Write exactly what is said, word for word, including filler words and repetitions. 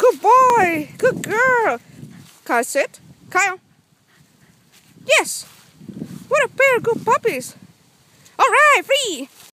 Good boy. Good girl. Kyle, sit. Kyle. Yes. What a pair of good puppies. All right, free.